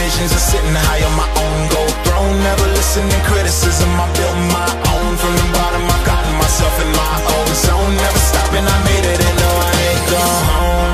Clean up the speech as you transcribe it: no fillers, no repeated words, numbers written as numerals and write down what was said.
visions of sitting high on my own gold throne. Never listening criticism, I built my own. From the bottom, I've gotten myself in my own zone. Never stopping, I made it and no, I ain't gone home.